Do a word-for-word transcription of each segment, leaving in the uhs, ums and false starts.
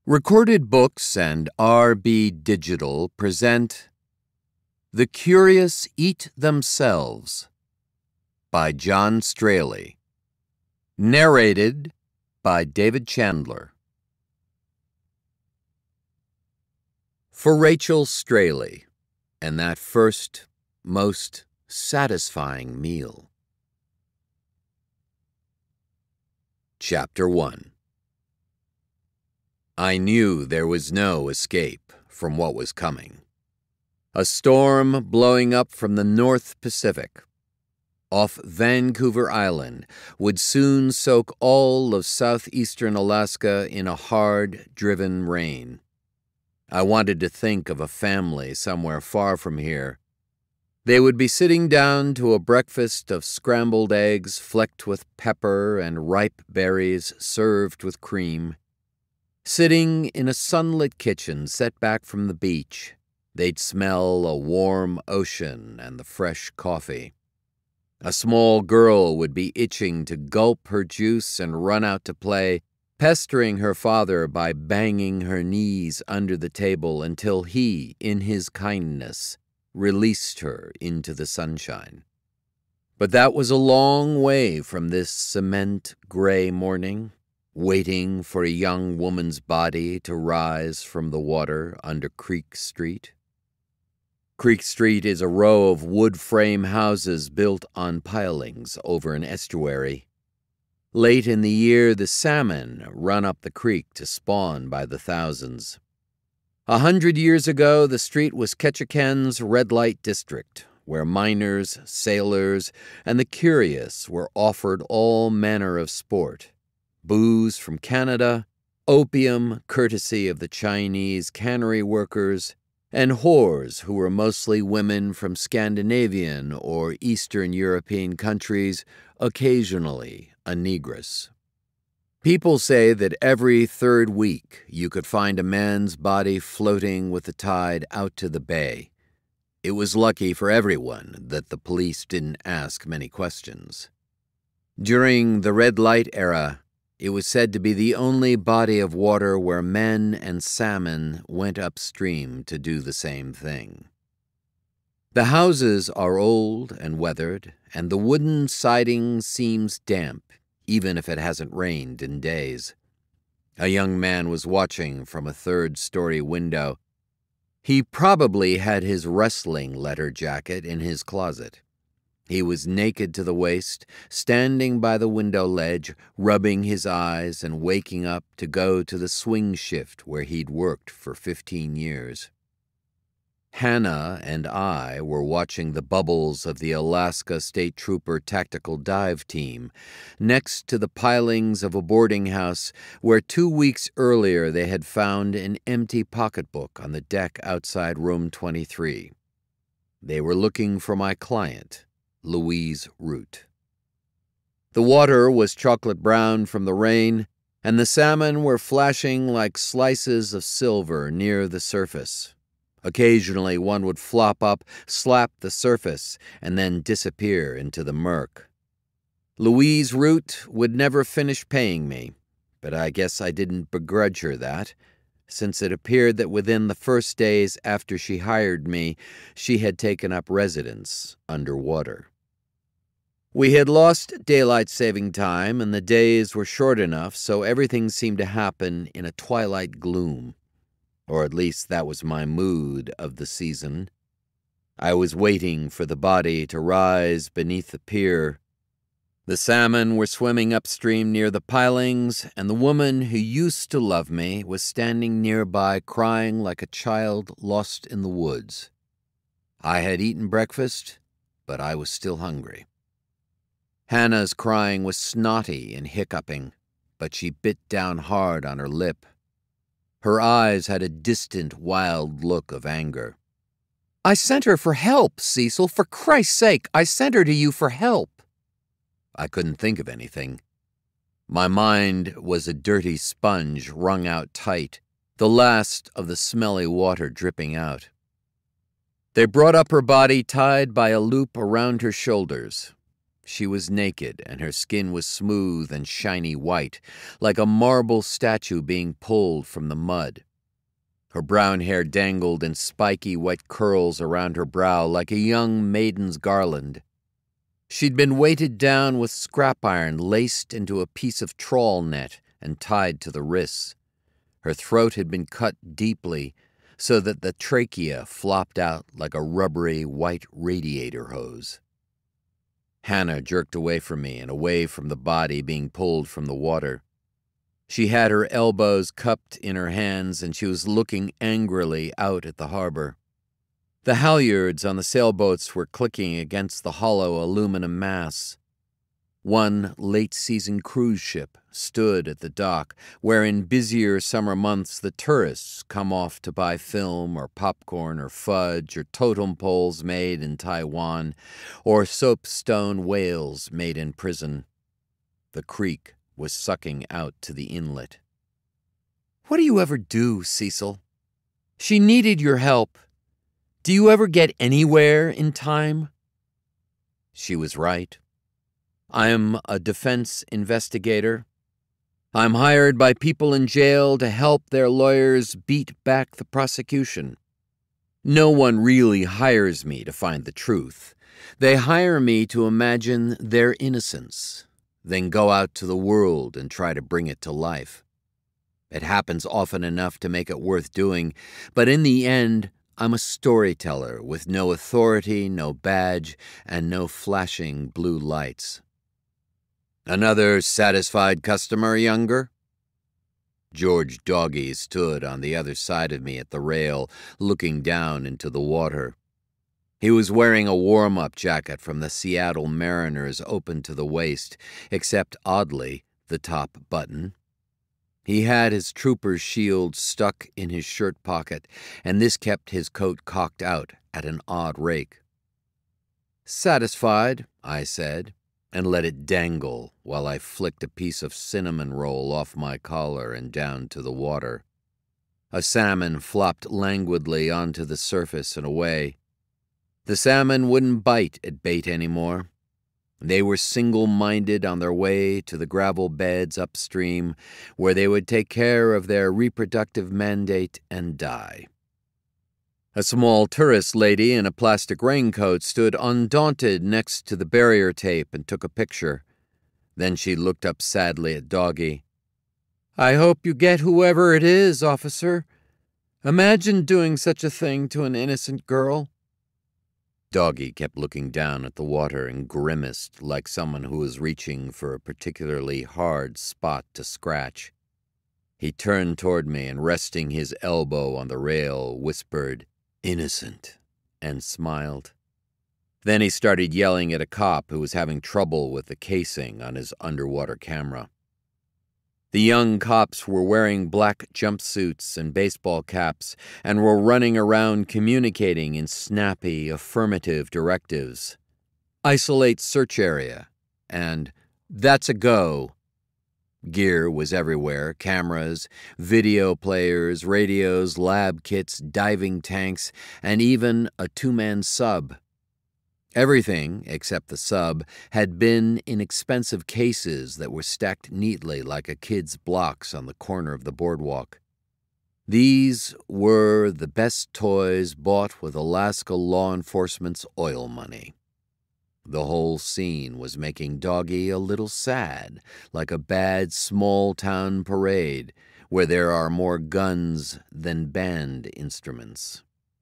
Recorded Books and R B Digital present The Curious Eat Themselves by John Straley. Narrated by David Chandler. For Rachel Straley and that first, most satisfying meal. Chapter one. I knew there was no escape from what was coming. A storm blowing up from the North Pacific, off Vancouver Island, would soon soak all of southeastern Alaska in a hard, driven rain. I wanted to think of a family somewhere far from here. They would be sitting down to a breakfast of scrambled eggs flecked with pepper and ripe berries served with cream. Sitting in a sunlit kitchen set back from the beach, they'd smell a warm ocean and the fresh coffee. A small girl would be itching to gulp her juice and run out to play, pestering her father by banging her knees under the table until he, in his kindness, released her into the sunshine. But that was a long way from this cement gray morning, waiting for a young woman's body to rise from the water under Creek Street. Creek Street is a row of wood frame houses built on pilings over an estuary. Late in the year, the salmon run up the creek to spawn by the thousands. A hundred years ago, the street was Ketchikan's red light district, where miners, sailors, and the curious were offered all manner of sport. Booze from Canada, opium courtesy of the Chinese cannery workers, and whores who were mostly women from Scandinavian or Eastern European countries, occasionally a negress. People say that every third week you could find a man's body floating with the tide out to the bay. It was lucky for everyone that the police didn't ask many questions. During the red light era, it was said to be the only body of water where men and salmon went upstream to do the same thing. The houses are old and weathered, and the wooden siding seems damp, even if it hasn't rained in days. A young man was watching from a third-story window. He probably had his wrestling letter jacket in his closet. He was naked to the waist, standing by the window ledge, rubbing his eyes and waking up to go to the swing shift where he'd worked for fifteen years. Hannah and I were watching the bubbles of the Alaska State Trooper Tactical Dive Team next to the pilings of a boarding house where two weeks earlier they had found an empty pocketbook on the deck outside room twenty-three. They were looking for my client, Louise Root. The water was chocolate brown from the rain, and the salmon were flashing like slices of silver near the surface. Occasionally one would flop up, slap the surface, and then disappear into the murk. Louise Root would never finish paying me, but I guess I didn't begrudge her that, since it appeared that within the first days after she hired me, she had taken up residence underwater. We had lost daylight saving time, and the days were short enough, so everything seemed to happen in a twilight gloom. Or at least that was my mood of the season. I was waiting for the body to rise beneath the pier. The salmon were swimming upstream near the pilings, and the woman who used to love me was standing nearby crying like a child lost in the woods. I had eaten breakfast, but I was still hungry. Hannah's crying was snotty and hiccuping, but she bit down hard on her lip. Her eyes had a distant, wild look of anger. "I sent her for help, Cecil. For Christ's sake, I sent her to you for help." I couldn't think of anything. My mind was a dirty sponge wrung out tight, the last of the smelly water dripping out. They brought up her body tied by a loop around her shoulders. She was naked, and her skin was smooth and shiny white, like a marble statue being pulled from the mud. Her brown hair dangled in spiky wet curls around her brow like a young maiden's garland. She'd been weighted down with scrap iron laced into a piece of trawl net and tied to the wrists. Her throat had been cut deeply so that the trachea flopped out like a rubbery white radiator hose. Hannah jerked away from me and away from the body being pulled from the water. She had her elbows cupped in her hands, and she was looking angrily out at the harbor. The halyards on the sailboats were clicking against the hollow aluminum masts. One late-season cruise ship stood at the dock, where in busier summer months the tourists come off to buy film or popcorn or fudge or totem poles made in Taiwan or soapstone whales made in prison. The creek was sucking out to the inlet. "What do you ever do, Cecil? She needed your help. Do you ever get anywhere in time?" She was right. I am a defense investigator. I'm hired by people in jail to help their lawyers beat back the prosecution. No one really hires me to find the truth. They hire me to imagine their innocence, then go out to the world and try to bring it to life. It happens often enough to make it worth doing, but in the end, I'm a storyteller with no authority, no badge, and no flashing blue lights. "Another satisfied customer, Younger?" George Doggy stood on the other side of me at the rail, looking down into the water. He was wearing a warm-up jacket from the Seattle Mariners open to the waist, except, oddly, the top button. He had his trooper's shield stuck in his shirt pocket, and this kept his coat cocked out at an odd rake. "Satisfied," I said, and let it dangle while I flicked a piece of cinnamon roll off my collar and down to the water. A salmon flopped languidly onto the surface and away. The salmon wouldn't bite at bait anymore. They were single-minded on their way to the gravel beds upstream, where they would take care of their reproductive mandate and die. A small tourist lady in a plastic raincoat stood undaunted next to the barrier tape and took a picture. Then she looked up sadly at Doggy. "I hope you get whoever it is, officer. Imagine doing such a thing to an innocent girl." Doggy kept looking down at the water and grimaced like someone who was reaching for a particularly hard spot to scratch. He turned toward me and, resting his elbow on the rail, whispered, "Innocent," and smiled. Then he started yelling at a cop who was having trouble with the casing on his underwater camera. The young cops were wearing black jumpsuits and baseball caps and were running around communicating in snappy, affirmative directives. "Isolate search area," and "That's a go." Gear was everywhere: cameras, video players, radios, lab kits, diving tanks, and even a two-man sub. Everything, except the sub, had been in expensive cases that were stacked neatly like a kid's blocks on the corner of the boardwalk. These were the best toys bought with Alaska law enforcement's oil money. The whole scene was making Doggy a little sad, like a bad small-town parade where there are more guns than band instruments.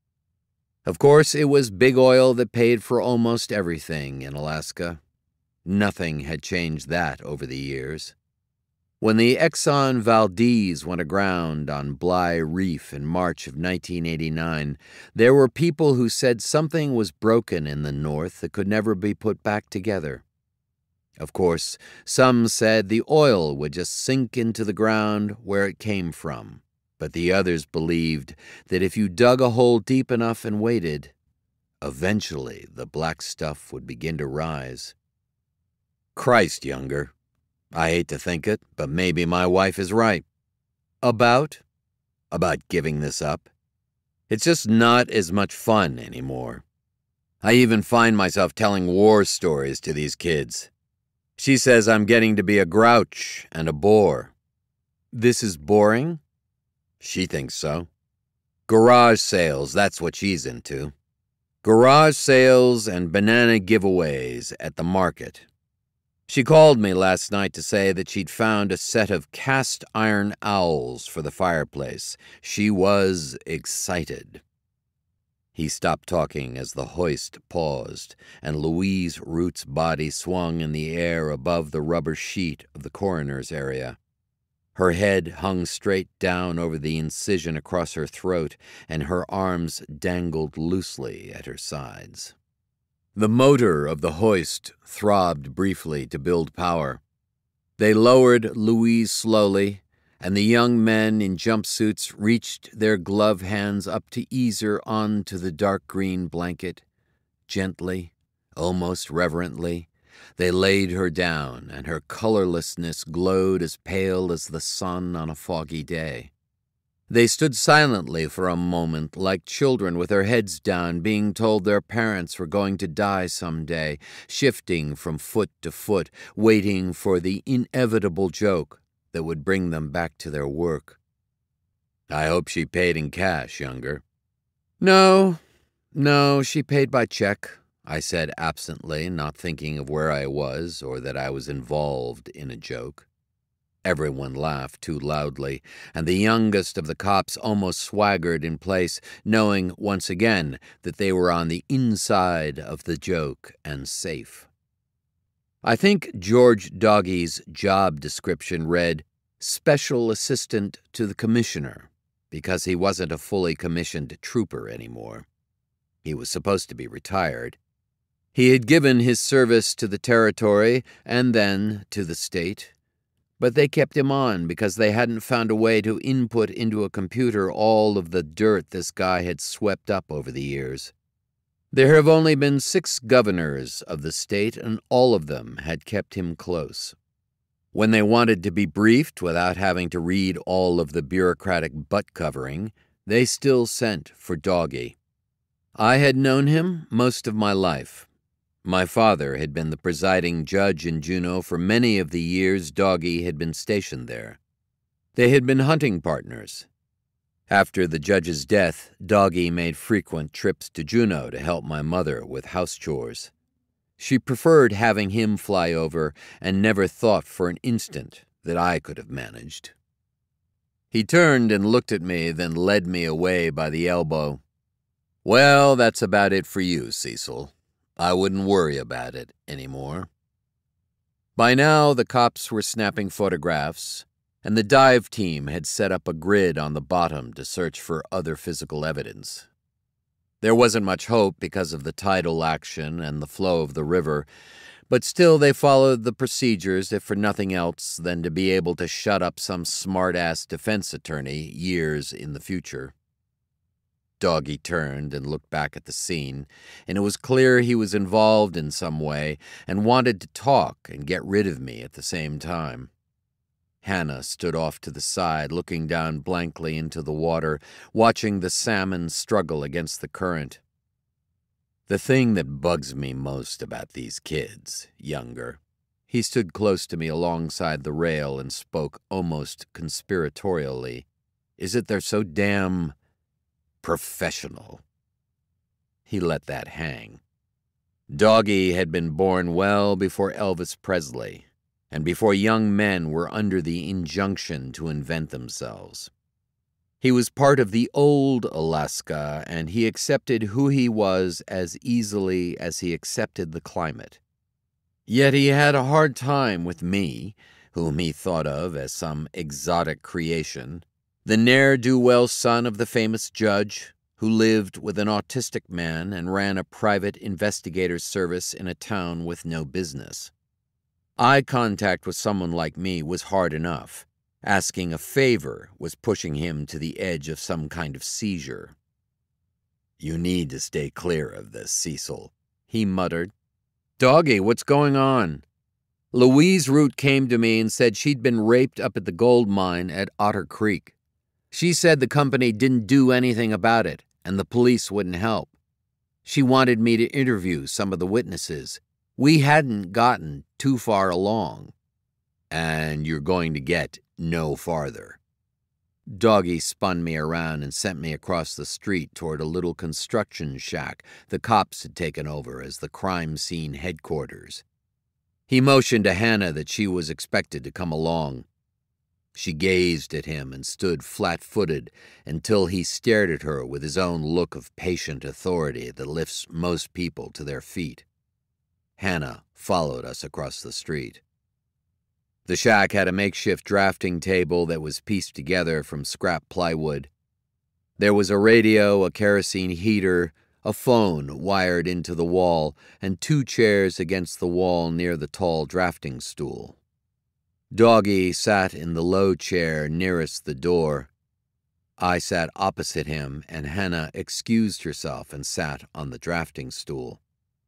Of course, it was big oil that paid for almost everything in Alaska. Nothing had changed that over the years. When the Exxon Valdez went aground on Bly Reef in March of nineteen eighty-nine, there were people who said something was broken in the North that could never be put back together. Of course, some said the oil would just sink into the ground where it came from, but the others believed that if you dug a hole deep enough and waited, eventually the black stuff would begin to rise. Christ, Younger. I hate to think it, but maybe my wife is right. About? About giving this up. It's just not as much fun anymore. I even find myself telling war stories to these kids. She says I'm getting to be a grouch and a bore. This is boring? She thinks so. Garage sales, that's what she's into. Garage sales and banana giveaways at the market. She called me last night to say that she'd found a set of cast iron owls for the fireplace. She was excited. He stopped talking as the hoist paused, and Louise Root's body swung in the air above the rubber sheet of the coroner's area. Her head hung straight down over the incision across her throat, and her arms dangled loosely at her sides. The motor of the hoist throbbed briefly to build power. They lowered Louise slowly, and the young men in jumpsuits reached their glove hands up to ease her onto the dark green blanket. Gently, almost reverently, they laid her down, and her colorlessness glowed as pale as the sun on a foggy day. They stood silently for a moment, like children with their heads down, being told their parents were going to die someday, shifting from foot to foot, waiting for the inevitable joke that would bring them back to their work. I hope she paid in cash, Younger. No, no, she paid by check, I said absently, not thinking of where I was or that I was involved in a joke. Everyone laughed too loudly, and the youngest of the cops almost swaggered in place, knowing once again that they were on the inside of the joke and safe. I think George Doggy's job description read, Special Assistant to the Commissioner, because he wasn't a fully commissioned trooper anymore. He was supposed to be retired. He had given his service to the territory and then to the state, but they kept him on because they hadn't found a way to input into a computer all of the dirt this guy had swept up over the years. There have only been six governors of the state, and all of them had kept him close. When they wanted to be briefed without having to read all of the bureaucratic butt-covering, they still sent for Doggy. I had known him most of my life. My father had been the presiding judge in Juneau for many of the years Doggy had been stationed there. They had been hunting partners. After the judge's death, Doggy made frequent trips to Juneau to help my mother with house chores. She preferred having him fly over and never thought for an instant that I could have managed. He turned and looked at me, then led me away by the elbow. Well, that's about it for you, Cecil. I wouldn't worry about it anymore. By now, the cops were snapping photographs, and the dive team had set up a grid on the bottom to search for other physical evidence. There wasn't much hope because of the tidal action and the flow of the river, but still they followed the procedures, if for nothing else than to be able to shut up some smart-ass defense attorney years in the future. Doggy turned and looked back at the scene, and it was clear he was involved in some way and wanted to talk and get rid of me at the same time. Hannah stood off to the side, looking down blankly into the water, watching the salmon struggle against the current. The thing that bugs me most about these kids, Younger, he stood close to me alongside the rail and spoke almost conspiratorially, is that they're so damn professional. He let that hang. Doggy had been born well before Elvis Presley, and before young men were under the injunction to invent themselves. He was part of the old Alaska, and he accepted who he was as easily as he accepted the climate. Yet he had a hard time with me, whom he thought of as some exotic creation, the ne'er-do-well son of the famous judge who lived with an autistic man and ran a private investigator service in a town with no business. Eye contact with someone like me was hard enough. Asking a favor was pushing him to the edge of some kind of seizure. "You need to stay clear of this, Cecil," he muttered. "Doggy, what's going on?" Louise Root came to me and said she'd been raped up at the gold mine at Otter Creek. She said the company didn't do anything about it, and the police wouldn't help. She wanted me to interview some of the witnesses. We hadn't gotten too far along. And you're going to get no farther. Doggy spun me around and sent me across the street toward a little construction shack the cops had taken over as the crime scene headquarters. He motioned to Hannah that she was expected to come along. She gazed at him and stood flat-footed until he stared at her with his own look of patient authority that lifts most people to their feet. Hannah followed us across the street. The shack had a makeshift drafting table that was pieced together from scrap plywood. There was a radio, a kerosene heater, a phone wired into the wall, and two chairs against the wall near the tall drafting stool. Doggy sat in the low chair nearest the door. I sat opposite him, and Hannah excused herself and sat on the drafting stool.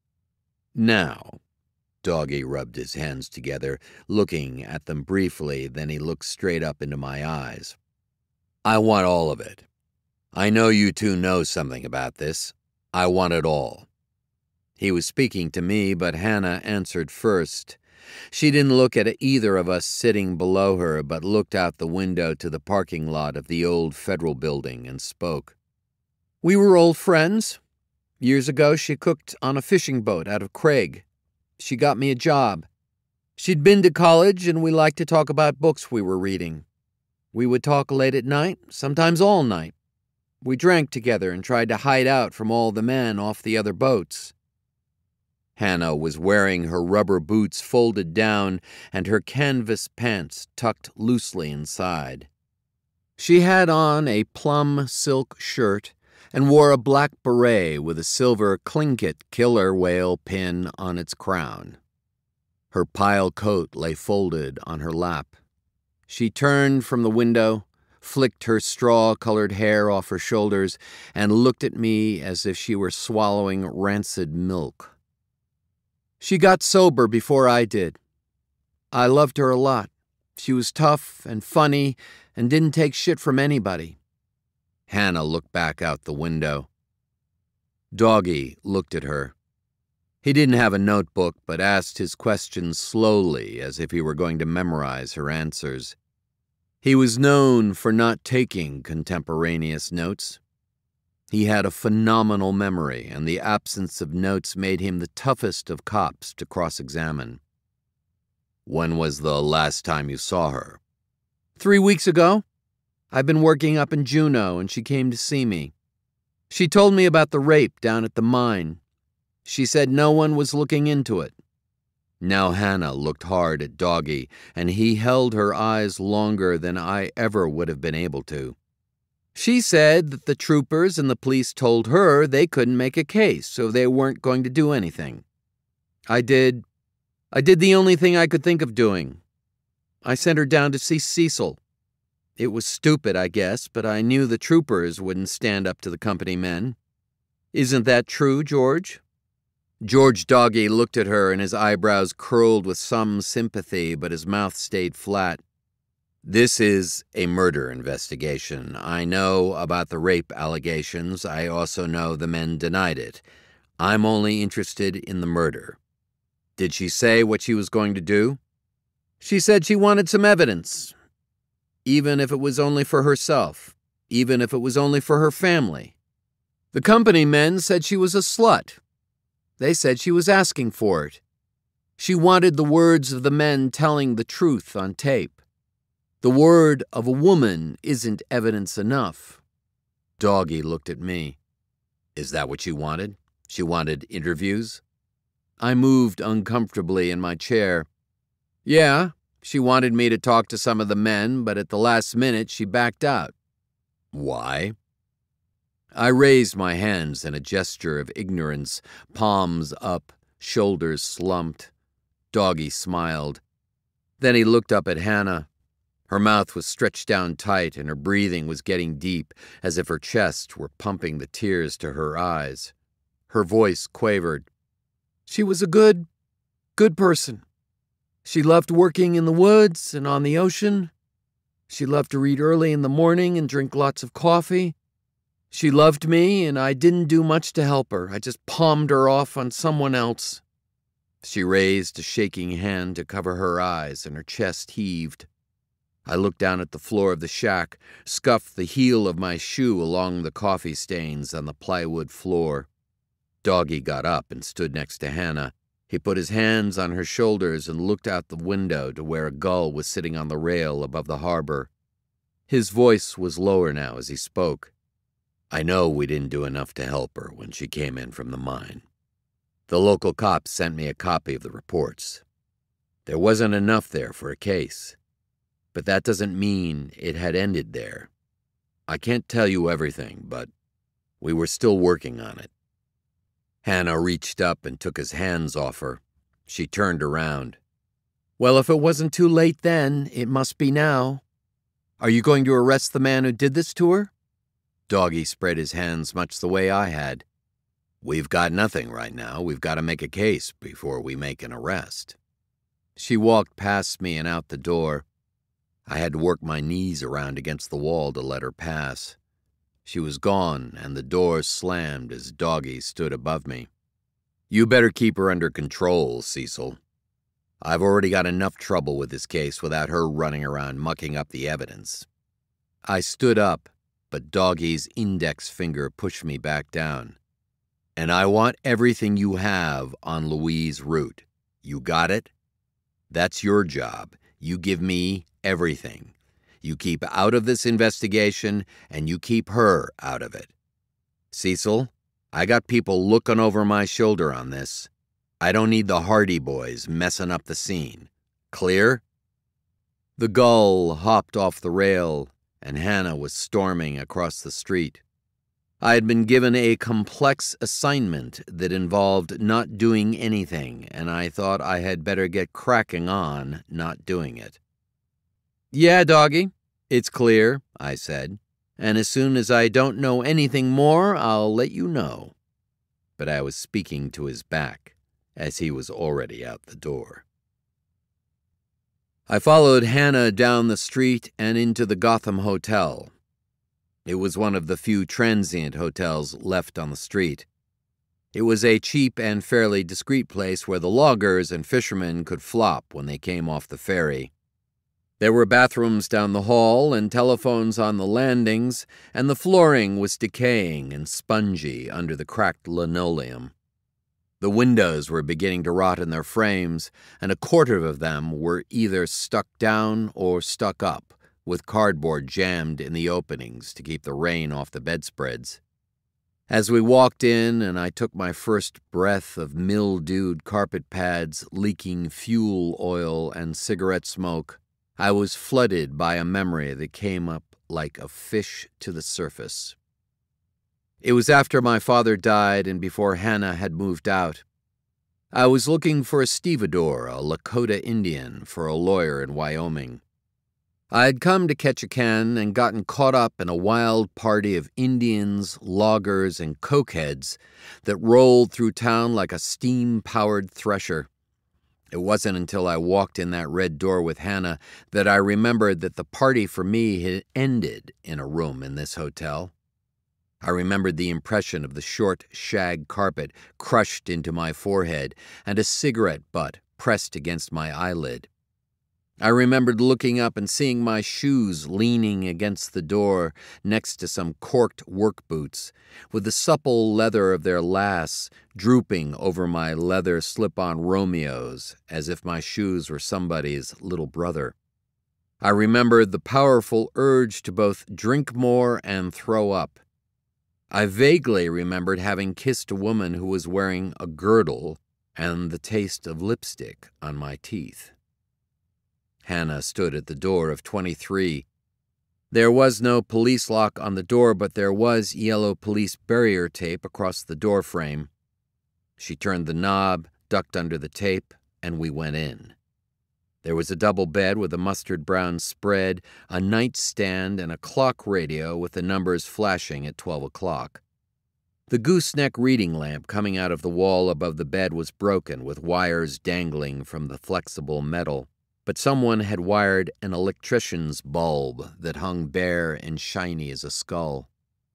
Now, Doggy rubbed his hands together, looking at them briefly, then he looked straight up into my eyes. I want all of it. I know you two know something about this. I want it all. He was speaking to me, but Hannah answered first. She didn't look at either of us sitting below her, but looked out the window to the parking lot of the old federal building and spoke. We were old friends. Years ago, she cooked on a fishing boat out of Craig. She got me a job. She'd been to college, and we liked to talk about books we were reading. We would talk late at night, sometimes all night. We drank together and tried to hide out from all the men off the other boats. Hannah was wearing her rubber boots folded down and her canvas pants tucked loosely inside. She had on a plum silk shirt and wore a black beret with a silver Tlingit killer whale pin on its crown. Her pile coat lay folded on her lap. She turned from the window, flicked her straw-colored hair off her shoulders, and looked at me as if she were swallowing rancid milk. She got sober before I did. I loved her a lot. She was tough and funny and didn't take shit from anybody. Hannah looked back out the window. Doggy looked at her. He didn't have a notebook, but asked his questions slowly, as if he were going to memorize her answers. He was known for not taking contemporaneous notes. He had a phenomenal memory, and the absence of notes made him the toughest of cops to cross-examine. When was the last time you saw her? Three weeks ago. I've been working up in Juneau, and she came to see me. She told me about the rape down at the mine. She said no one was looking into it. Now Hannah looked hard at Doggy, and he held her eyes longer than I ever would have been able to. She said that the troopers and the police told her they couldn't make a case, so they weren't going to do anything. I did... I did the only thing I could think of doing. I sent her down to see Cecil. It was stupid, I guess, but I knew the troopers wouldn't stand up to the company men. Isn't that true, George? George Doggy looked at her, and his eyebrows curled with some sympathy, but his mouth stayed flat. This is a murder investigation. I know about the rape allegations. I also know the men denied it. I'm only interested in the murder. Did she say what she was going to do? She said she wanted some evidence. Even if it was only for herself, even if it was only for her family. The company men said she was a slut. They said she was asking for it. She wanted the words of the men telling the truth on tape. The word of a woman isn't evidence enough. Doggy looked at me. Is that what she wanted? She wanted interviews? I moved uncomfortably in my chair. Yeah. She wanted me to talk to some of the men, but at the last minute she backed out. Why? I raised my hands in a gesture of ignorance, palms up, shoulders slumped. Doggy smiled. Then he looked up at Hannah. Her mouth was stretched down tight, and her breathing was getting deep, as if her chest were pumping the tears to her eyes. Her voice quavered. She was a good, good person. She loved working in the woods and on the ocean. She loved to read early in the morning and drink lots of coffee. She loved me, and I didn't do much to help her. I just palmed her off on someone else." She raised a shaking hand to cover her eyes, and her chest heaved. I looked down at the floor of the shack, scuffed the heel of my shoe along the coffee stains on the plywood floor. Doggy got up and stood next to Hannah. He put his hands on her shoulders and looked out the window to where a gull was sitting on the rail above the harbor. His voice was lower now as he spoke. "I know we didn't do enough to help her when she came in from the mine. The local cops sent me a copy of the reports. There wasn't enough there for a case, but that doesn't mean it had ended there. I can't tell you everything, but we were still working on it." Hannah reached up and took his hands off her. She turned around. "Well, if it wasn't too late then, it must be now. Are you going to arrest the man who did this to her?" Doggy spread his hands much the way I had. "We've got nothing right now. We've got to make a case before we make an arrest." She walked past me and out the door. I had to work my knees around against the wall to let her pass. She was gone, and the door slammed as Doggy stood above me. "You better keep her under control, Cecil. I've already got enough trouble with this case without her running around mucking up the evidence." I stood up, but Doggy's index finger pushed me back down. "And I want everything you have on Louise Root. You got it? That's your job. You give me everything. You keep out of this investigation, and you keep her out of it. Cecil, I got people looking over my shoulder on this. I don't need the Hardy Boys messing up the scene. Clear?" The gull hopped off the rail, and Hannah was storming across the street. I had been given a complex assignment that involved not doing anything, and I thought I had better get cracking on not doing it. "Yeah, Doggy, it's clear," I said, "and as soon as I don't know anything more, I'll let you know." But I was speaking to his back, as he was already out the door. I followed Hannah down the street and into the Gotham Hotel. It was one of the few transient hotels left on the street. It was a cheap and fairly discreet place where the loggers and fishermen could flop when they came off the ferry. There were bathrooms down the hall and telephones on the landings, and the flooring was decaying and spongy under the cracked linoleum. The windows were beginning to rot in their frames, and a quarter of them were either stuck down or stuck up, with cardboard jammed in the openings to keep the rain off the bedspreads. As we walked in and I took my first breath of mildewed carpet pads, leaking fuel oil and cigarette smoke, I was flooded by a memory that came up like a fish to the surface. It was after my father died and before Hannah had moved out. I was looking for a stevedore, a Lakota Indian, for a lawyer in Wyoming. I had come to Ketchikan and gotten caught up in a wild party of Indians, loggers, and cokeheads that rolled through town like a steam-powered thresher. It wasn't until I walked in that red door with Hannah that I remembered that the party for me had ended in a room in this hotel. I remembered the impression of the short shag carpet crushed into my forehead and a cigarette butt pressed against my eyelid. I remembered looking up and seeing my shoes leaning against the door next to some corked work boots, with the supple leather of their lasts drooping over my leather slip-on Romeos as if my shoes were somebody's little brother. I remembered the powerful urge to both drink more and throw up. I vaguely remembered having kissed a woman who was wearing a girdle and the taste of lipstick on my teeth. Hannah stood at the door of twenty-three. There was no police lock on the door, but there was yellow police barrier tape across the door frame. She turned the knob, ducked under the tape, and we went in. There was a double bed with a mustard-brown spread, a nightstand, and a clock radio with the numbers flashing at twelve o'clock. The gooseneck reading lamp coming out of the wall above the bed was broken, with wires dangling from the flexible metal. But someone had wired an electrician's bulb that hung bare and shiny as a skull.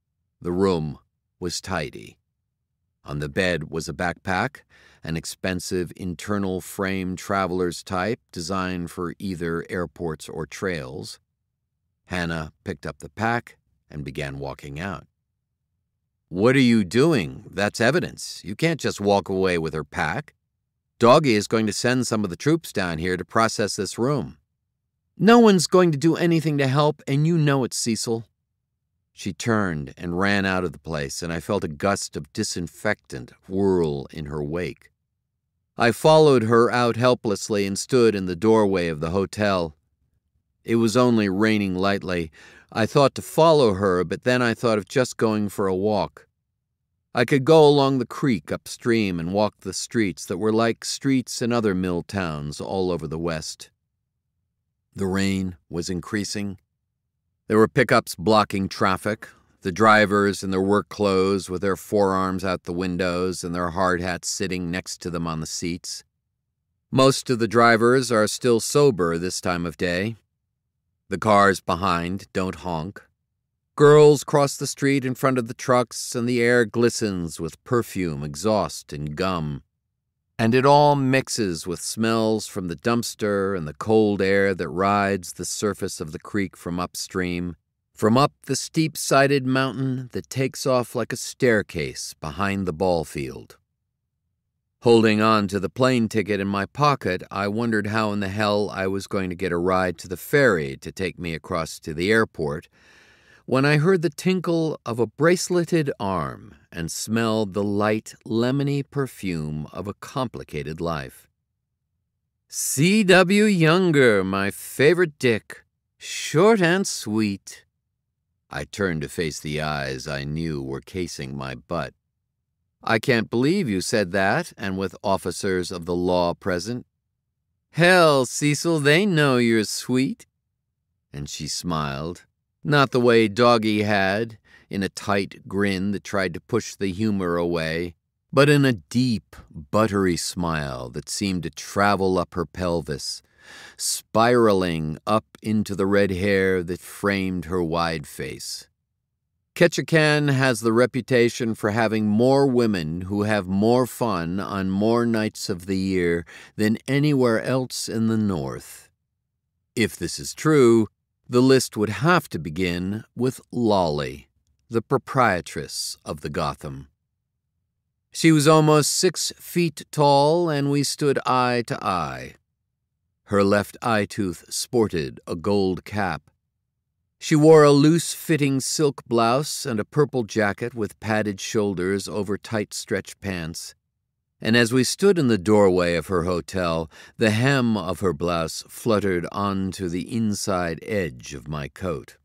The room was tidy. On the bed was a backpack, an expensive internal frame traveler's type designed for either airports or trails. Hannah picked up the pack and began walking out. "What are you doing? That's evidence. You can't just walk away with her pack. Doggy is going to send some of the troops down here to process this room." "No one's going to do anything to help, and you know it, Cecil." She turned and ran out of the place, and I felt a gust of disinfectant whirl in her wake. I followed her out helplessly and stood in the doorway of the hotel. It was only raining lightly. I thought to follow her, but then I thought of just going for a walk. I could go along the creek upstream and walk the streets that were like streets in other mill towns all over the West. The rain was increasing. There were pickups blocking traffic, the drivers in their work clothes with their forearms out the windows and their hard hats sitting next to them on the seats. Most of the drivers are still sober this time of day. The cars behind don't honk. Girls cross the street in front of the trucks, and the air glistens with perfume, exhaust, and gum. And it all mixes with smells from the dumpster and the cold air that rides the surface of the creek from upstream, from up the steep-sided mountain that takes off like a staircase behind the ball field. Holding on to the plane ticket in my pocket, I wondered how in the hell I was going to get a ride to the ferry to take me across to the airport, when I heard the tinkle of a braceleted arm and smelled the light, lemony perfume of a complicated life. C W Younger, my favorite Dick, short and sweet. I turned to face the eyes I knew were casing my butt. "I can't believe you said that, and with officers of the law present." "Hell, Cecil, they know you're sweet." And she smiled. Not the way Doggy had, in a tight grin that tried to push the humor away, but in a deep, buttery smile that seemed to travel up her pelvis, spiraling up into the red hair that framed her wide face. Ketchikan has the reputation for having more women who have more fun on more nights of the year than anywhere else in the North. If this is true, the list would have to begin with Lolly, the proprietress of the Gotham. She was almost six feet tall, and we stood eye to eye. Her left eye tooth sported a gold cap. She wore a loose-fitting silk blouse and a purple jacket with padded shoulders over tight stretch pants. And as we stood in the doorway of her hotel, the hem of her blouse fluttered onto the inside edge of my coat.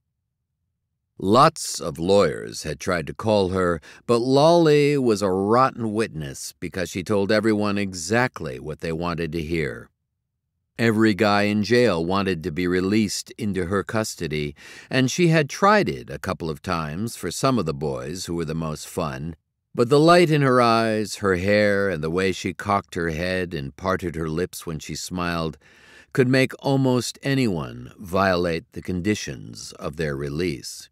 Lots of lawyers had tried to call her, but Lolly was a rotten witness because she told everyone exactly what they wanted to hear. Every guy in jail wanted to be released into her custody, and she had tried it a couple of times for some of the boys who were the most fun. But the light in her eyes, her hair, and the way she cocked her head and parted her lips when she smiled could make almost anyone violate the conditions of their release.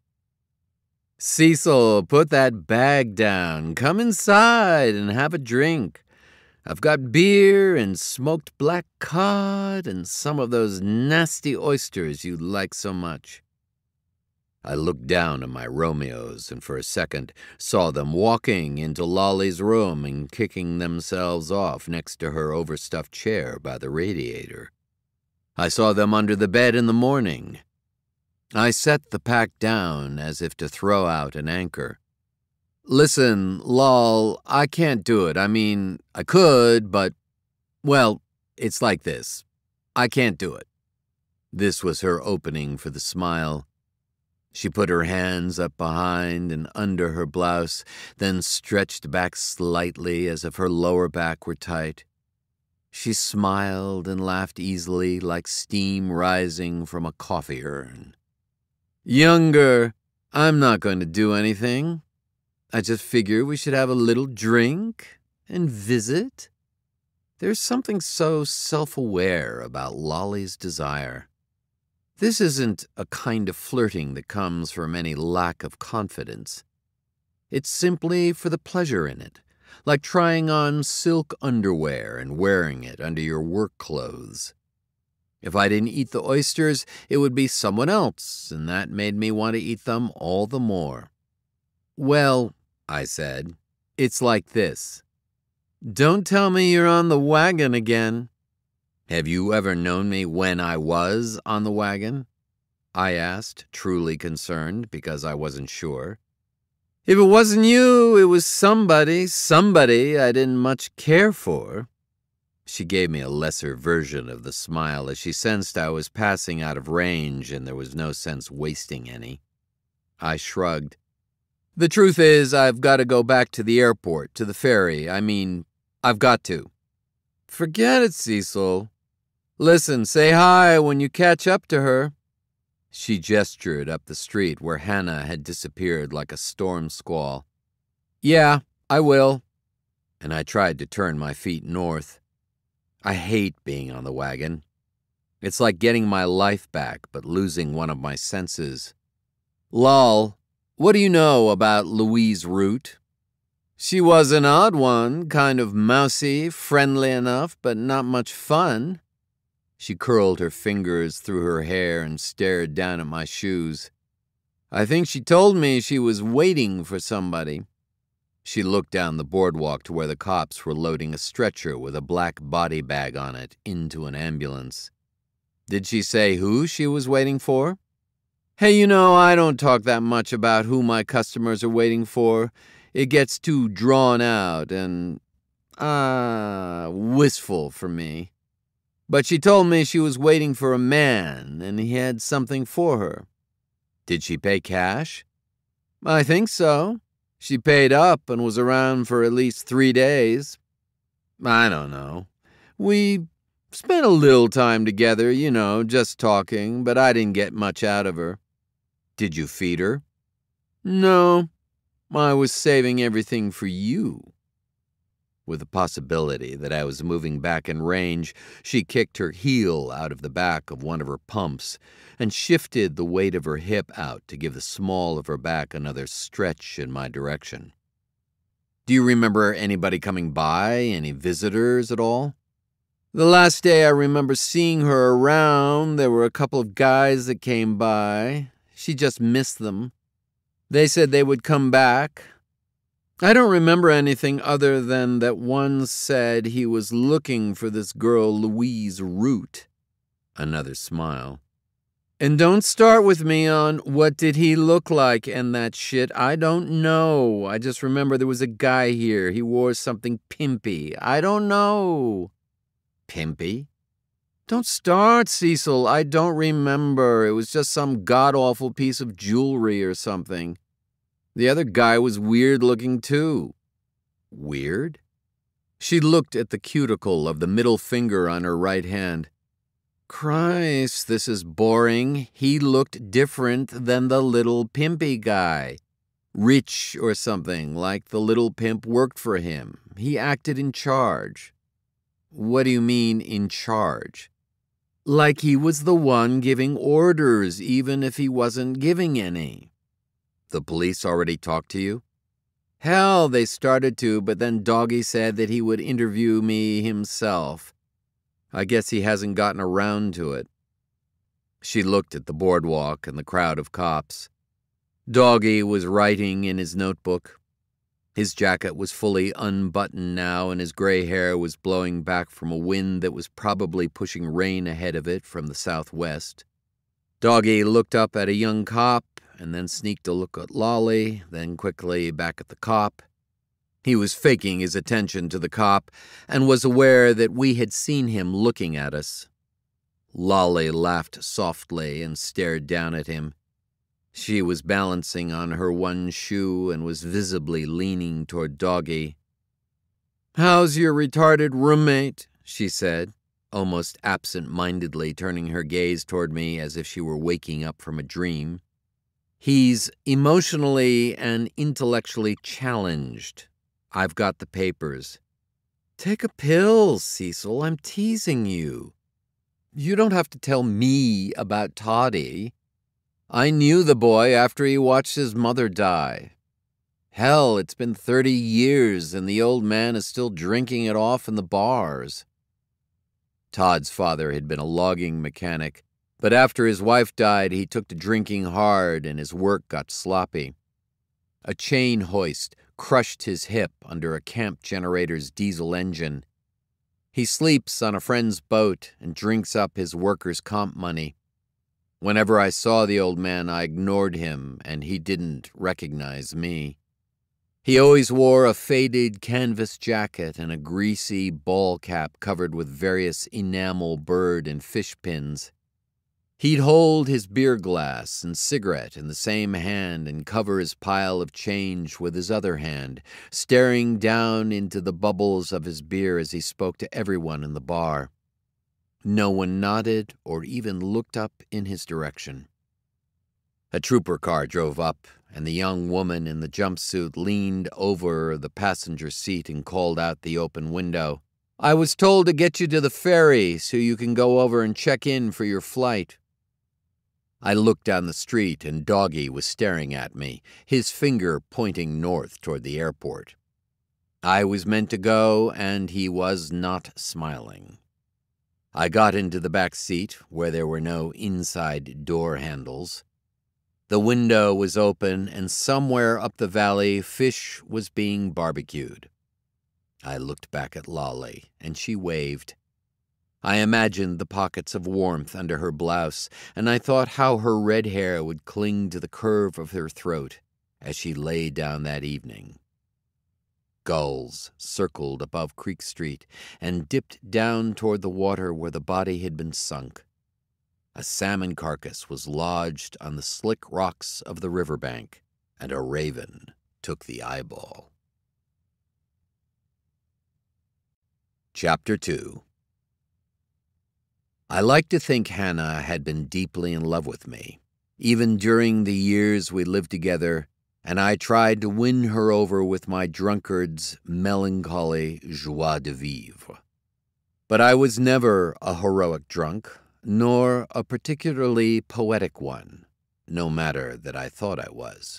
"Cecil, put that bag down. Come inside and have a drink. I've got beer and smoked black cod and some of those nasty oysters you like so much." I looked down at my Romeos and for a second saw them walking into Lolly's room and kicking themselves off next to her overstuffed chair by the radiator. I saw them under the bed in the morning. I set the pack down as if to throw out an anchor. "Listen, Lol, I can't do it. I mean, I could, but, well, it's like this. I can't do it." This was her opening for the smile. She put her hands up behind and under her blouse, then stretched back slightly as if her lower back were tight. She smiled and laughed easily like steam rising from a coffee urn. "Younger, I'm not going to do anything. I just figure we should have a little drink and visit." There's something so self-aware about Lolly's desire. This isn't a kind of flirting that comes from any lack of confidence. It's simply for the pleasure in it, like trying on silk underwear and wearing it under your work clothes. If I didn't eat the oysters, it would be someone else, and that made me want to eat them all the more. Well, I said, it's like this. Don't tell me you're on the wagon again. Have you ever known me when I was on the wagon? I asked, truly concerned because I wasn't sure. If it wasn't you, it was somebody, somebody I didn't much care for. She gave me a lesser version of the smile as she sensed I was passing out of range and there was no sense wasting any. I shrugged. The truth is, I've got to go back to the airport, to the ferry. I mean, I've got to. Forget it, Cecil. Listen, say hi when you catch up to her. She gestured up the street where Hannah had disappeared like a storm squall. Yeah, I will. And I tried to turn my feet north. I hate being on the wagon. It's like getting my life back, but losing one of my senses. Lol, what do you know about Louise Root? She was an odd one, kind of mousy, friendly enough, but not much fun. She curled her fingers through her hair and stared down at my shoes. I think she told me she was waiting for somebody. She looked down the boardwalk to where the cops were loading a stretcher with a black body bag on it into an ambulance. Did she say who she was waiting for? Hey, you know, I don't talk that much about who my customers are waiting for. It gets too drawn out and, ah, uh, wistful for me. But she told me she was waiting for a man, and he had something for her. Did she pay cash? I think so. She paid up and was around for at least three days. I don't know. We spent a little time together, you know, just talking, but I didn't get much out of her. Did you feed her? No. I was saving everything for you. With the possibility that I was moving back in range, she kicked her heel out of the back of one of her pumps and shifted the weight of her hip out to give the small of her back another stretch in my direction. Do you remember anybody coming by, any visitors at all? The last day I remember seeing her around, there were a couple of guys that came by. She just missed them. They said they would come back. I don't remember anything other than that one said he was looking for this girl Louise Root. Another smile. And don't start with me on what did he look like and that shit. I don't know. I just remember there was a guy here. He wore something pimpy. I don't know. Pimpy? Don't start, Cecil. I don't remember. It was just some god-awful piece of jewelry or something. The other guy was weird-looking, too. Weird? She looked at the cuticle of the middle finger on her right hand. Christ, this is boring. He looked different than the little pimpy guy. Rich or something, like the little pimp worked for him. He acted in charge. What do you mean, in charge? Like he was the one giving orders, even if he wasn't giving any. The police already talked to you? Hell, they started to, but then Doggy said that he would interview me himself. I guess he hasn't gotten around to it. She looked at the boardwalk and the crowd of cops. Doggy was writing in his notebook. His jacket was fully unbuttoned now, and his gray hair was blowing back from a wind that was probably pushing rain ahead of it from the southwest. Doggy looked up at a young cop, and then sneaked a look at Lolly, then quickly back at the cop. He was faking his attention to the cop and was aware that we had seen him looking at us. Lolly laughed softly and stared down at him. She was balancing on her one shoe and was visibly leaning toward Doggy. "How's your retarded roommate?" she said, almost absent-mindedly turning her gaze toward me as if she were waking up from a dream. He's emotionally and intellectually challenged. I've got the papers. Take a pill, Cecil. I'm teasing you. You don't have to tell me about Toddy. I knew the boy after he watched his mother die. Hell, it's been thirty years and the old man is still drinking it off in the bars. Todd's father had been a logging mechanic, but after his wife died, he took to drinking hard and his work got sloppy. A chain hoist crushed his hip under a camp generator's diesel engine. He sleeps on a friend's boat and drinks up his workers' comp money. Whenever I saw the old man, I ignored him, and he didn't recognize me. He always wore a faded canvas jacket and a greasy ball cap covered with various enamel bird and fish pins. He'd hold his beer glass and cigarette in the same hand and cover his pile of change with his other hand, staring down into the bubbles of his beer as he spoke to everyone in the bar. No one nodded or even looked up in his direction. A trooper car drove up, and the young woman in the jumpsuit leaned over the passenger seat and called out the open window, "I was told to get you to the ferry so you can go over and check in for your flight." I looked down the street, and Doggy was staring at me, his finger pointing north toward the airport. I was meant to go, and he was not smiling. I got into the back seat, where there were no inside door handles. The window was open, and somewhere up the valley, fish was being barbecued. I looked back at Lolly, and she waved. I imagined the pockets of warmth under her blouse, and I thought how her red hair would cling to the curve of her throat as she lay down that evening. Gulls circled above Creek Street and dipped down toward the water where the body had been sunk. A salmon carcass was lodged on the slick rocks of the riverbank, and a raven took the eyeball. Chapter two. I like to think Hannah had been deeply in love with me, even during the years we lived together, and I tried to win her over with my drunkard's melancholy joie de vivre. But I was never a heroic drunk, nor a particularly poetic one, no matter that I thought I was.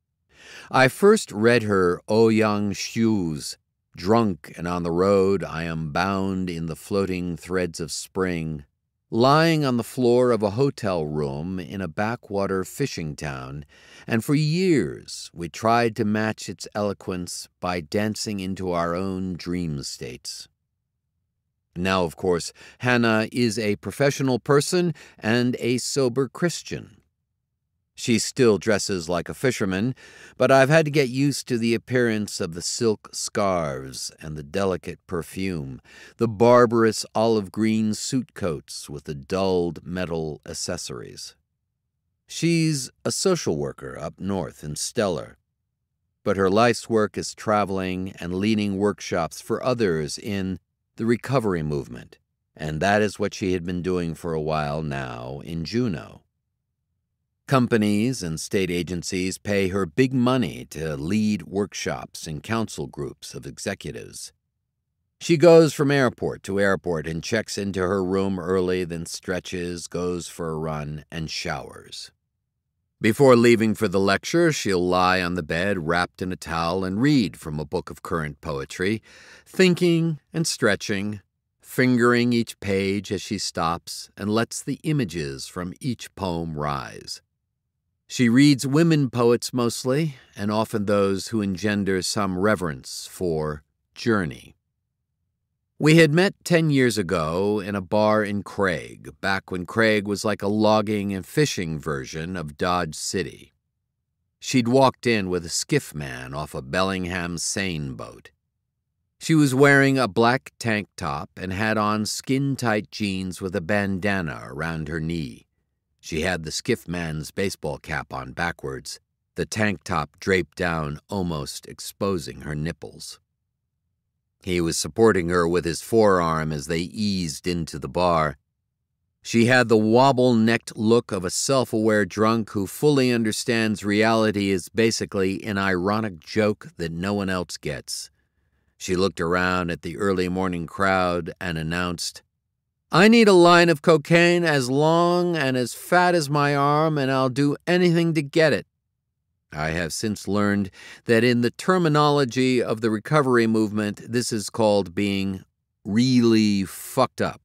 I first read her Ouyang Shu's Drunk and on the road I am bound in the floating threads of spring, lying on the floor of a hotel room in a backwater fishing town, and for years we tried to match its eloquence by dancing into our own dream states. Now, of course, Hannah is a professional person and a sober Christian. She still dresses like a fisherman, but I've had to get used to the appearance of the silk scarves and the delicate perfume, the barbarous olive green suit coats with the dulled metal accessories. She's a social worker up north in Stellar, but her life's work is traveling and leading workshops for others in the recovery movement, and that is what she had been doing for a while now in Juneau. Companies and state agencies pay her big money to lead workshops and council groups of executives. She goes from airport to airport and checks into her room early, then stretches, goes for a run, and showers. Before leaving for the lecture, she'll lie on the bed wrapped in a towel and read from a book of current poetry, thinking and stretching, fingering each page as she stops and lets the images from each poem rise. She reads women poets mostly, and often those who engender some reverence for journey. We had met ten years ago in a bar in Craig, back when Craig was like a logging and fishing version of Dodge City. She'd walked in with a skiff man off a Bellingham seine boat. She was wearing a black tank top and had on skin-tight jeans with a bandana around her knee. She had the skiff man's baseball cap on backwards, the tank top draped down, almost exposing her nipples. He was supporting her with his forearm as they eased into the bar. She had the wobble-necked look of a self-aware drunk who fully understands reality is basically an ironic joke that no one else gets. She looked around at the early morning crowd and announced, "I need a line of cocaine as long and as fat as my arm, and I'll do anything to get it." I have since learned that in the terminology of the recovery movement, this is called being really fucked up.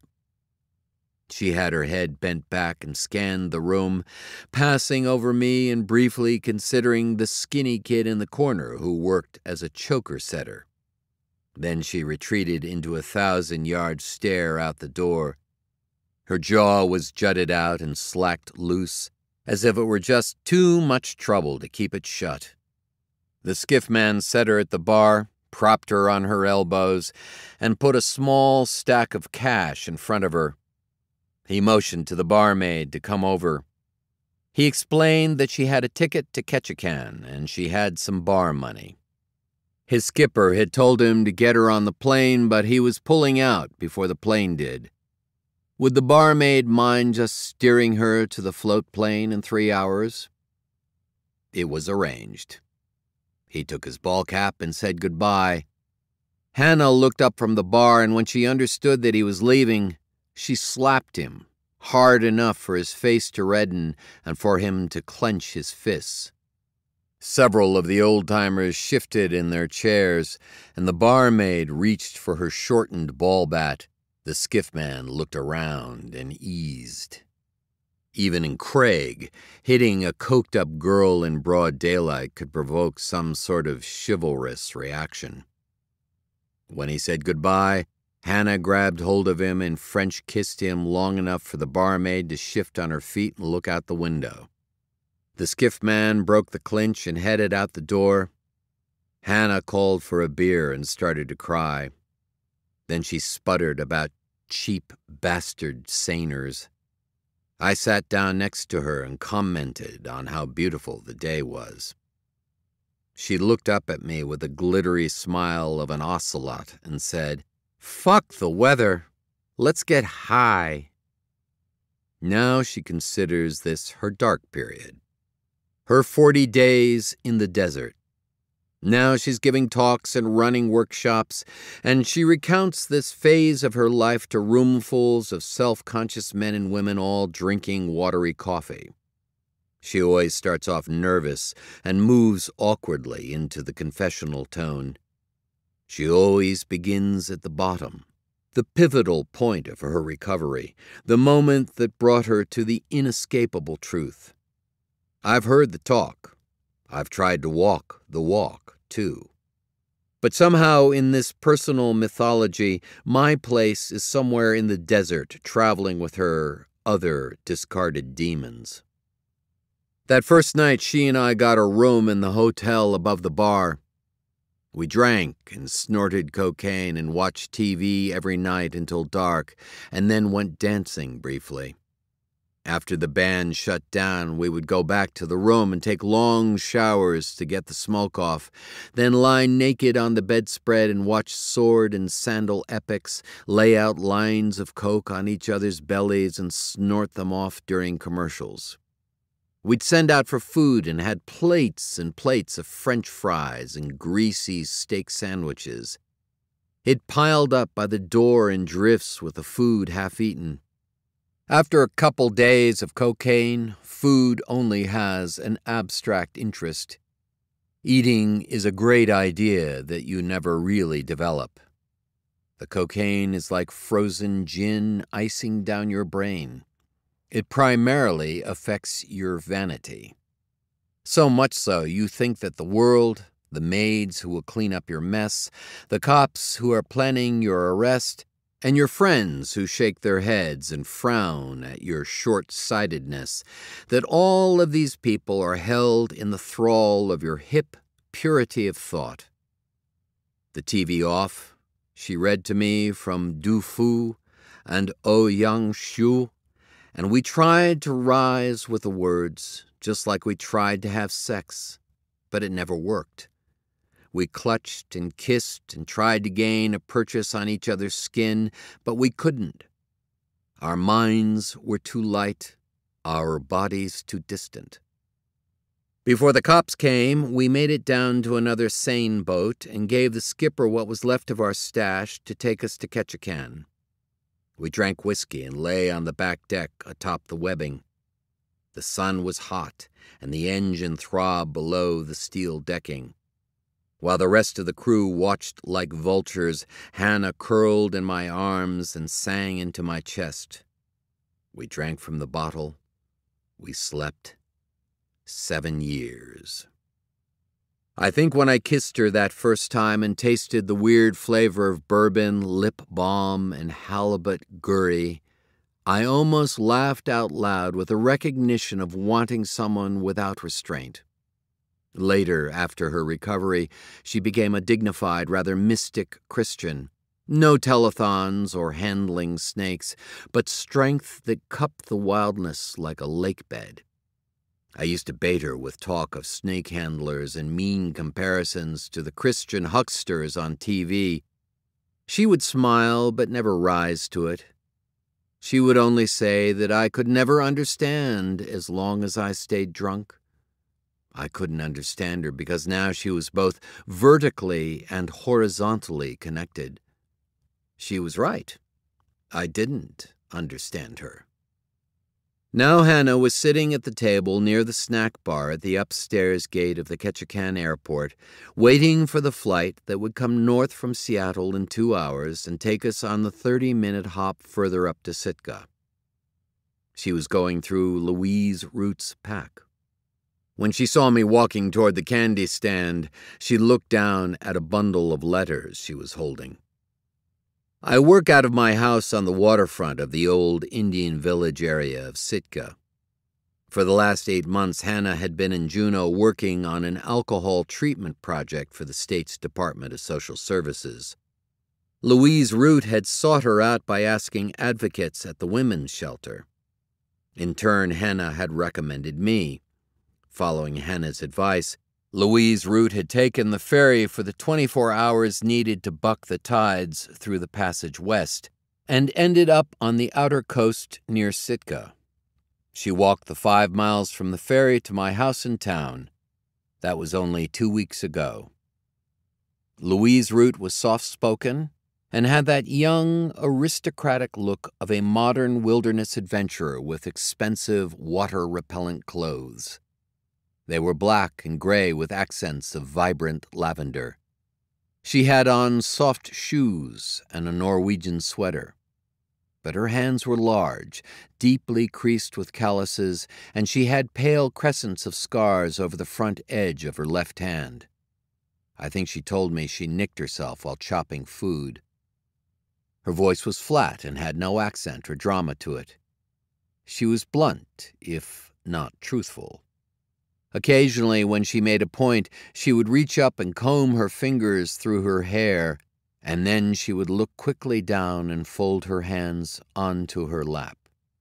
She had her head bent back and scanned the room, passing over me and briefly considering the skinny kid in the corner who worked as a choker setter. Then she retreated into a thousand-yard stare out the door. Her jaw was jutted out and slacked loose, as if it were just too much trouble to keep it shut. The skiff man set her at the bar, propped her on her elbows, and put a small stack of cash in front of her. He motioned to the barmaid to come over. He explained that she had a ticket to Ketchikan and she had some bar money. His skipper had told him to get her on the plane, but he was pulling out before the plane did. Would the barmaid mind just steering her to the float plane in three hours? It was arranged. He took his ball cap and said goodbye. Hannah looked up from the bar, and when she understood that he was leaving, she slapped him, hard enough for his face to redden and for him to clench his fists. Several of the old-timers shifted in their chairs, and the barmaid reached for her shortened ball bat. The skiff man looked around and eased. Even in Craig, hitting a coked-up girl in broad daylight could provoke some sort of chivalrous reaction. When he said goodbye, Hannah grabbed hold of him and French kissed him long enough for the barmaid to shift on her feet and look out the window. The skiff man broke the clinch and headed out the door. Hannah called for a beer and started to cry. Then she sputtered about cheap bastard seiners. I sat down next to her and commented on how beautiful the day was. She looked up at me with a glittery smile of an ocelot and said, "Fuck the weather. Let's get high." Now she considers this her dark period. Her forty days in the desert. Now she's giving talks and running workshops, and she recounts this phase of her life to roomfuls of self-conscious men and women all drinking watery coffee. She always starts off nervous and moves awkwardly into the confessional tone. She always begins at the bottom, the pivotal point of her recovery, the moment that brought her to the inescapable truth. I've heard the talk. I've tried to walk the walk, too. But somehow in this personal mythology, my place is somewhere in the desert, traveling with her other discarded demons. That first night, she and I got a room in the hotel above the bar. We drank and snorted cocaine and watched T V every night until dark, and then went dancing briefly. After the band shut down, we would go back to the room and take long showers to get the smoke off, then lie naked on the bedspread and watch sword and sandal epics, lay out lines of coke on each other's bellies and snort them off during commercials. We'd send out for food and had plates and plates of French fries and greasy steak sandwiches. It piled up by the door in drifts with the food half-eaten. After a couple days of cocaine, food only has an abstract interest. Eating is a great idea that you never really develop. The cocaine is like frozen gin icing down your brain. It primarily affects your vanity. So much so you think that the world, the maids who will clean up your mess, the cops who are planning your arrest, and your friends who shake their heads and frown at your short-sightedness, that all of these people are held in the thrall of your hip purity of thought. The T V off, she read to me from Du Fu and O Yang Shu, and we tried to rise with the words, just like we tried to have sex, but it never worked. We clutched and kissed and tried to gain a purchase on each other's skin, but we couldn't. Our minds were too light, our bodies too distant. Before the cops came, we made it down to another sane boat and gave the skipper what was left of our stash to take us to Ketchikan. We drank whiskey and lay on the back deck atop the webbing. The sun was hot, and the engine throbbed below the steel decking. While the rest of the crew watched like vultures, Hannah curled in my arms and sang into my chest. We drank from the bottle. We slept. Seven years. I think when I kissed her that first time and tasted the weird flavor of bourbon, lip balm, and halibut gurry, I almost laughed out loud with a recognition of wanting someone without restraint. Later, after her recovery, she became a dignified, rather mystic Christian. No telethons or handling snakes, but strength that cupped the wildness like a lake bed. I used to bait her with talk of snake handlers and mean comparisons to the Christian hucksters on T V. She would smile but never rise to it. She would only say that I could never understand as long as I stayed drunk. I couldn't understand her because now she was both vertically and horizontally connected. She was right. I didn't understand her. Now Hannah was sitting at the table near the snack bar at the upstairs gate of the Ketchikan Airport, waiting for the flight that would come north from Seattle in two hours and take us on the thirty-minute hop further up to Sitka. She was going through Louise Root's pack. When she saw me walking toward the candy stand, she looked down at a bundle of letters she was holding. I work out of my house on the waterfront of the old Indian village area of Sitka. For the last eight months, Hannah had been in Juneau working on an alcohol treatment project for the state's Department of Social Services. Louise Root had sought her out by asking advocates at the women's shelter. In turn, Hannah had recommended me. Following Hannah's advice, Louise Root had taken the ferry for the twenty-four hours needed to buck the tides through the passage west and ended up on the outer coast near Sitka. She walked the five miles from the ferry to my house in town. That was only two weeks ago. Louise Root was soft-spoken and had that young, aristocratic look of a modern wilderness adventurer with expensive, water-repellent clothes. They were black and gray with accents of vibrant lavender. She had on soft shoes and a Norwegian sweater. But her hands were large, deeply creased with calluses, and she had pale crescents of scars over the front edge of her left hand. I think she told me she nicked herself while chopping food. Her voice was flat and had no accent or drama to it. She was blunt, if not truthful. Occasionally, when she made a point, she would reach up and comb her fingers through her hair, and then she would look quickly down and fold her hands onto her lap.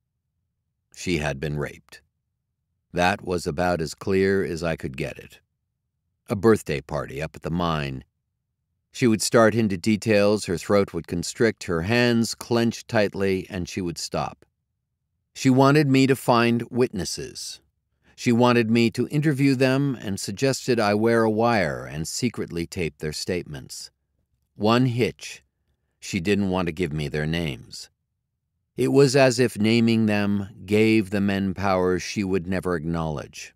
She had been raped. That was about as clear as I could get it. A birthday party up at the mine. She would start into details, her throat would constrict, her hands clenched tightly, and she would stop. She wanted me to find witnesses. She wanted me to interview them and suggested I wear a wire and secretly tape their statements. One hitch. She didn't want to give me their names. It was as if naming them gave the men powers she would never acknowledge.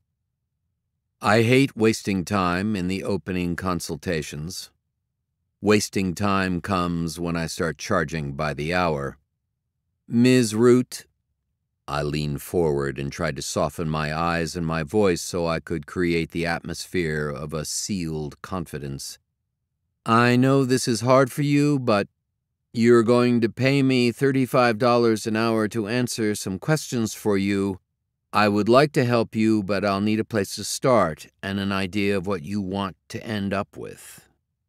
I hate wasting time in the opening consultations. Wasting time comes when I start charging by the hour. Miz Root, I leaned forward and tried to soften my eyes and my voice so I could create the atmosphere of a sealed confidence. I know this is hard for you, but you're going to pay me thirty-five dollars an hour to answer some questions for you. I would like to help you, but I'll need a place to start and an idea of what you want to end up with.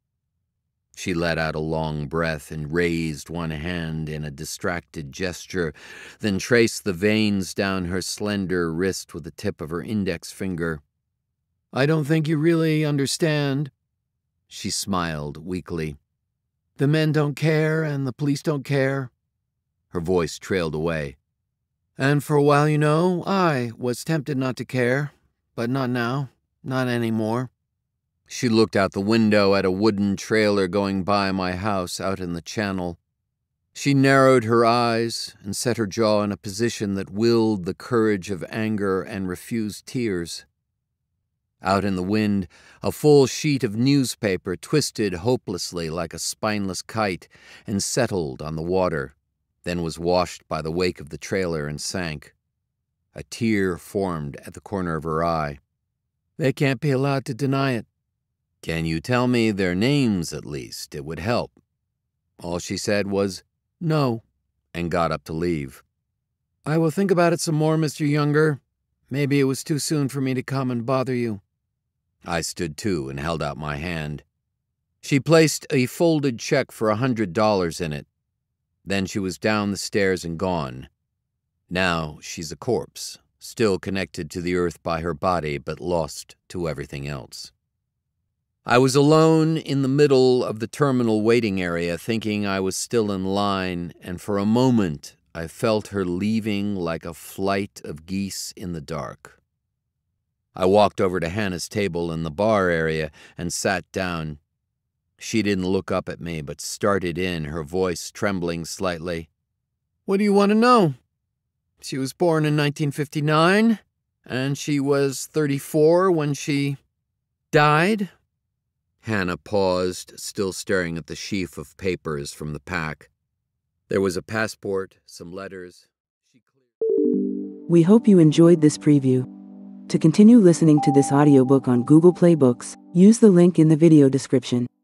She let out a long breath and raised one hand in a distracted gesture, then traced the veins down her slender wrist with the tip of her index finger. I don't think you really understand. She smiled weakly. The men don't care and the police don't care. Her voice trailed away. And for a while, you know, I was tempted not to care, but not now, not anymore. She looked out the window at a wooden trailer going by my house out in the channel. She narrowed her eyes and set her jaw in a position that willed the courage of anger and refused tears. Out in the wind, a full sheet of newspaper twisted hopelessly like a spineless kite and settled on the water, then was washed by the wake of the trailer and sank. A tear formed at the corner of her eye. "They can't be allowed to deny it." "Can you tell me their names at least? It would help." All she said was, "No," and got up to leave. "I will think about it some more, Mister Younger. Maybe it was too soon for me to come and bother you." I stood too and held out my hand. She placed a folded check for a hundred dollars in it. Then she was down the stairs and gone. Now she's a corpse, still connected to the earth by her body, but lost to everything else. I was alone in the middle of the terminal waiting area, thinking I was still in line, and for a moment I felt her leaving like a flight of geese in the dark. I walked over to Hannah's table in the bar area and sat down. She didn't look up at me, but started in, her voice trembling slightly. "What do you want to know?" "She was born in nineteen fifty-nine, and she was thirty-four when she died." Hannah paused, still staring at the sheaf of papers from the pack. There was a passport, some letters. She cleared... We hope you enjoyed this preview. To continue listening to this audiobook on Google Play Books, use the link in the video description.